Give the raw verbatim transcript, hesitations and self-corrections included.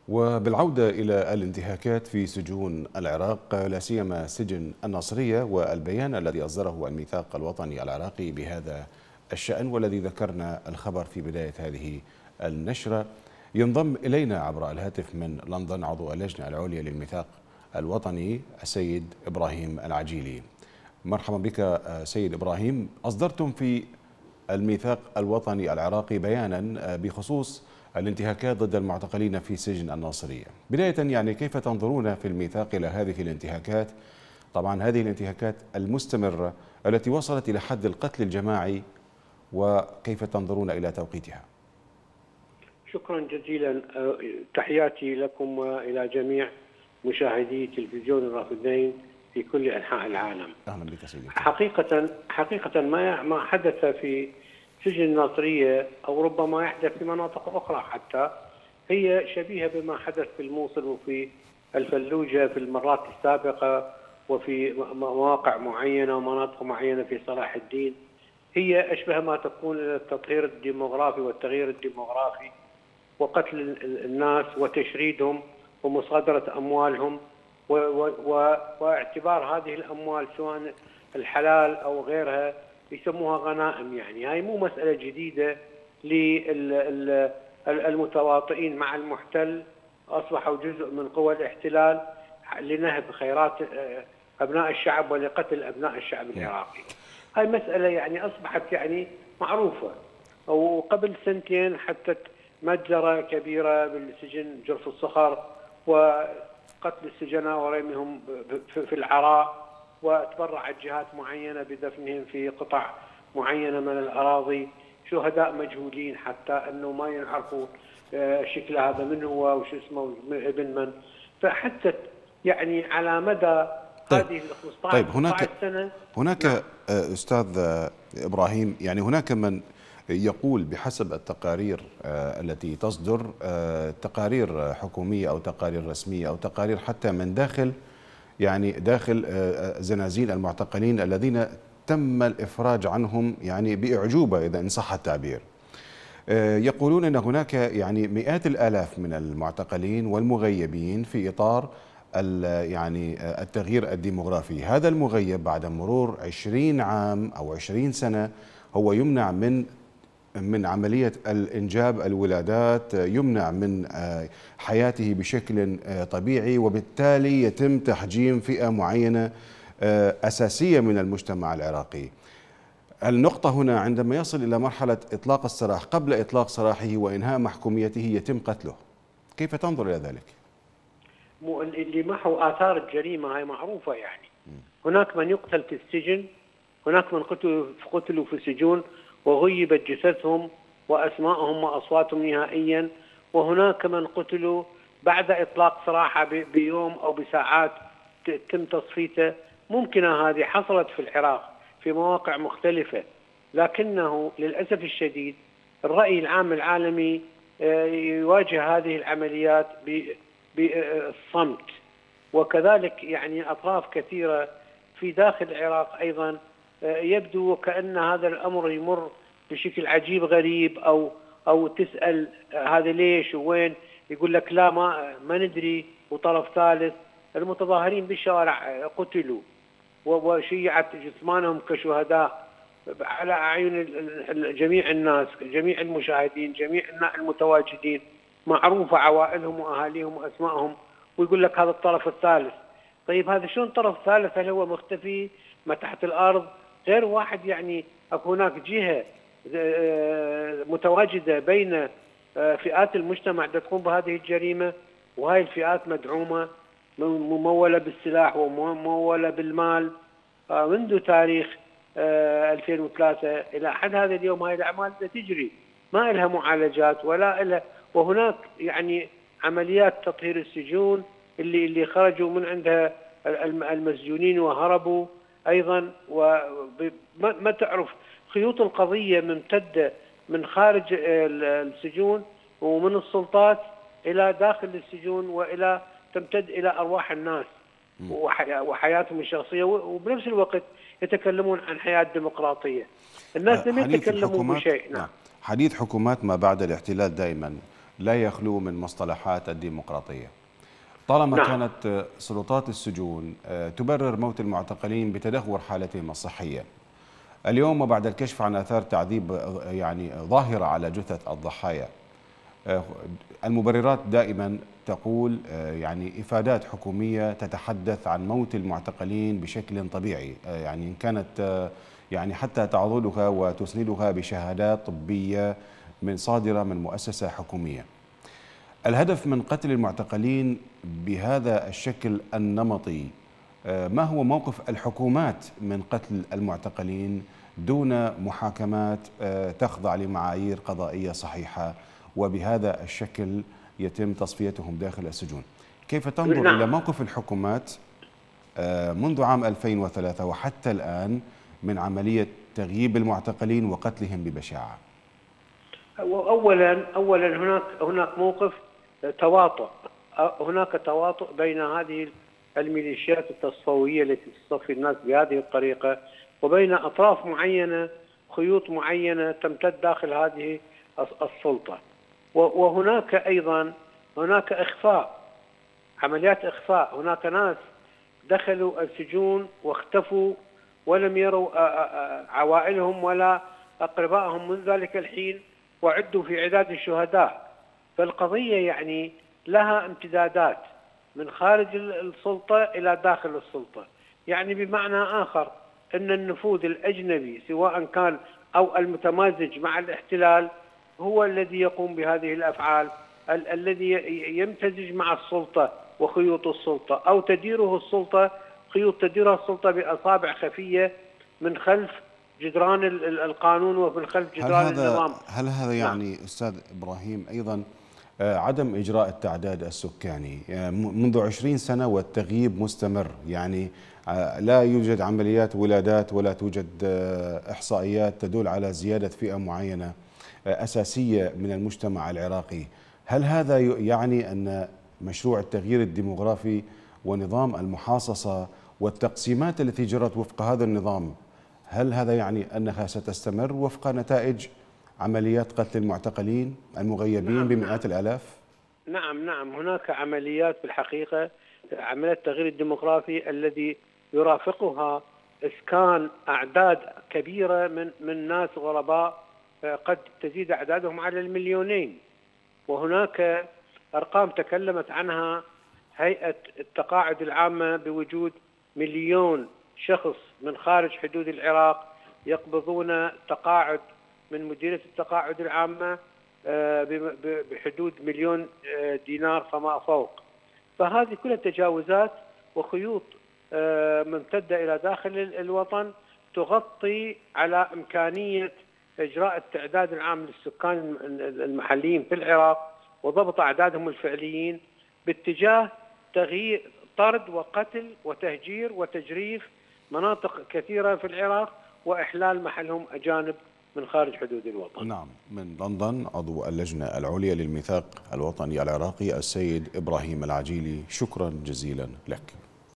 وبالعودة إلى الانتهاكات في سجون العراق لا سيما سجن الناصرية والبيان الذي أصدره الميثاق الوطني العراقي بهذا الشأن والذي ذكرنا الخبر في بداية هذه النشرة. ينضم إلينا عبر الهاتف من لندن عضو اللجنة العليا للميثاق الوطني السيد إبراهيم العجيلي. مرحبا بك سيد إبراهيم. أصدرتم في الميثاق الوطني العراقي بيانا بخصوص الانتهاكات ضد المعتقلين في سجن الناصرية. بداية يعني كيف تنظرون في الميثاق إلى هذه الانتهاكات؟ طبعا هذه الانتهاكات المستمرة التي وصلت إلى حد القتل الجماعي، وكيف تنظرون إلى توقيتها؟ شكرا جزيلا، تحياتي لكم وإلى جميع مشاهدي تلفزيون الرافدين في كل أنحاء العالم. أهلا بك سيدي. حقيقة حقيقة ما ما حدث في سجن الناصرية أو ربما يحدث في مناطق أخرى حتى هي شبيهة بما حدث في الموصل وفي الفلوجة في المرات السابقة وفي مواقع معينة ومناطق معينة في صلاح الدين. هي أشبه ما تكون التطهير الديموغرافي والتغيير الديموغرافي وقتل الناس وتشريدهم ومصادرة أموالهم واعتبار هذه الأموال سواء الحلال أو غيرها يسموها غنائم. يعني هاي مو مسألة جديدة للمتواطئين مع المحتل، أصبحوا جزء من قوى الاحتلال لنهب خيرات أبناء الشعب ولقتل أبناء الشعب العراقي. هاي مسألة يعني أصبحت يعني معروفة. وقبل سنتين حتى مجزرة كبيرة بالسجن جرف الصخر وقتل السجناء ورميهم في العراء، وتبرعت جهات معينة بدفنهم في قطع معينة من الأراضي، شهداء مجهولين حتى أنه ما يعرفوا شكل هذا من هو وش اسمه ابن من. فحتى يعني على مدى طيب. هذه ال خمسة عشر طيب هناك سنة هناك نعم. أستاذ إبراهيم، يعني هناك من يقول بحسب التقارير التي تصدر، تقارير حكومية أو تقارير رسمية أو تقارير حتى من داخل يعني داخل زنازين المعتقلين الذين تم الإفراج عنهم يعني بإعجوبة إذا إن صح التعبير، يقولون أن هناك يعني مئات الآلاف من المعتقلين والمغيبين في إطار يعني التغيير الديموغرافي. هذا المغيب بعد مرور عشرين عام أو عشرين سنة هو يمنع من من عملية الإنجاب الولادات، يمنع من حياته بشكل طبيعي، وبالتالي يتم تحجيم فئة معينة أساسية من المجتمع العراقي. النقطة هنا عندما يصل إلى مرحلة إطلاق السراح، قبل إطلاق سراحه وإنهاء محكوميته يتم قتله. كيف تنظر إلى ذلك؟ اللي محوا آثار الجريمة هاي معروفة. يعني هناك من يقتل في السجن، هناك من قتلوا قتلوا في السجون وغيبت جثثهم وأسماءهم وأصواتهم نهائيا، وهناك من قتلوا بعد إطلاق سراحه بيوم أو بساعات تم تصفيته. ممكنة هذه حصلت في العراق في مواقع مختلفة، لكنه للأسف الشديد الرأي العام العالمي يواجه هذه العمليات بالصمت، وكذلك يعني أطراف كثيرة في داخل العراق أيضا يبدو وكأن هذا الأمر يمر بشكل عجيب غريب، أو أو تسأل هذا ليش وين، يقول لك لا ما ما ندري، وطرف ثالث. المتظاهرين بالشوارع قتلوا وشيعت جثمانهم كشهداء على أعين جميع الناس، جميع المشاهدين، جميع المتواجدين، معروفة عوائلهم وأهاليهم وأسمائهم، ويقول لك هذا الطرف الثالث. طيب هذا شلون طرف ثالث؟ هل هو مختفي ما تحت الأرض؟ غير واحد يعني أكو هناك جهة متواجدة بين فئات المجتمع تقوم بهذه الجريمة، وهاي الفئات مدعومة ممولة بالسلاح وممولة بالمال منذ تاريخ ألفين وثلاثة إلى حد هذا اليوم. هاي الأعمال تجري ما لها معالجات ولا لها، وهناك يعني عمليات تطهير السجون اللي اللي خرجوا من عندها المسجونين وهربوا أيضا. وما تعرف خيوط القضية ممتدة من خارج السجون ومن السلطات إلى داخل السجون، وإلى تمتد إلى أرواح الناس وحياتهم الشخصية، وبنفس الوقت يتكلمون عن حياة ديمقراطية. الناس لم يتكلموا بشيء. نعم. حديث حكومات ما بعد الاحتلال دائما لا يخلو من مصطلحات الديمقراطية. طالما نعم. كانت سلطات السجون تبرر موت المعتقلين بتدهور حالتهم الصحية، اليوم وبعد الكشف عن آثار تعذيب يعني ظاهرة على جثث الضحايا، المبررات دائما تقول يعني إفادات حكومية تتحدث عن موت المعتقلين بشكل طبيعي، يعني إن كانت يعني حتى تعضدها وتسندها بشهادات طبية من صادرة من مؤسسة حكومية. الهدف من قتل المعتقلين بهذا الشكل النمطي، ما هو موقف الحكومات من قتل المعتقلين دون محاكمات تخضع لمعايير قضائية صحيحة، وبهذا الشكل يتم تصفيتهم داخل السجون؟ كيف تنظر نعم. إلى موقف الحكومات منذ عام ألفين وثلاثة وحتى الآن من عملية تغييب المعتقلين وقتلهم ببشاعة؟ اولا اولا هناك هناك موقف تواطؤ، هناك تواطؤ بين هذه الميليشيات التصفوية التي تصفي الناس بهذه الطريقة وبين أطراف معينة، خيوط معينة تمتد داخل هذه السلطة. وهناك أيضا هناك إخفاء، عمليات إخفاء. هناك ناس دخلوا السجون واختفوا ولم يروا عوائلهم ولا أقربائهم من ذلك الحين، وعدوا في عداد الشهداء. فالقضية يعني لها امتدادات من خارج السلطة إلى داخل السلطة. يعني بمعنى آخر أن النفوذ الأجنبي سواء كان أو المتمازج مع الاحتلال هو الذي يقوم بهذه الأفعال، ال الذي يمتزج مع السلطة وخيوط السلطة، أو تديره السلطة، خيوط تديرها السلطة بأصابع خفية من خلف جدران القانون ومن خلف جدران هل هذا النظام. هل هذا يعني نعم. أستاذ إبراهيم أيضا عدم إجراء التعداد السكاني منذ عشرين سنة والتغييب مستمر، يعني لا يوجد عمليات ولادات ولا توجد إحصائيات تدل على زيادة فئة معينة أساسية من المجتمع العراقي؟ هل هذا يعني أن مشروع التغيير الديموغرافي ونظام المحاصصة والتقسيمات التي جرت وفق هذا النظام، هل هذا يعني أنها ستستمر وفق نتائج عمليات قتل المعتقلين المغيبين نعم بمئات الآلاف؟ نعم نعم هناك عمليات في الحقيقة، عمليات التغيير الديموغرافي الذي يرافقها إسكان أعداد كبيرة من من ناس غرباء قد تزيد أعدادهم على المليونين. وهناك أرقام تكلمت عنها هيئة التقاعد العامة بوجود مليون شخص من خارج حدود العراق يقبضون تقاعد من مديرية التقاعد العامة بحدود مليون دينار فما فوق. فهذه كلها تجاوزات وخيوط ممتدة إلى داخل الوطن تغطي على إمكانية إجراء التعداد العام للسكان المحليين في العراق وضبط أعدادهم الفعليين باتجاه تغيير، طرد وقتل وتهجير وتجريف مناطق كثيرة في العراق وإحلال محلهم أجانب من خارج حدود الوطن. نعم. من لندن عضو اللجنة العليا للميثاق الوطني العراقي السيد إبراهيم العجيلي، شكرا جزيلا لك.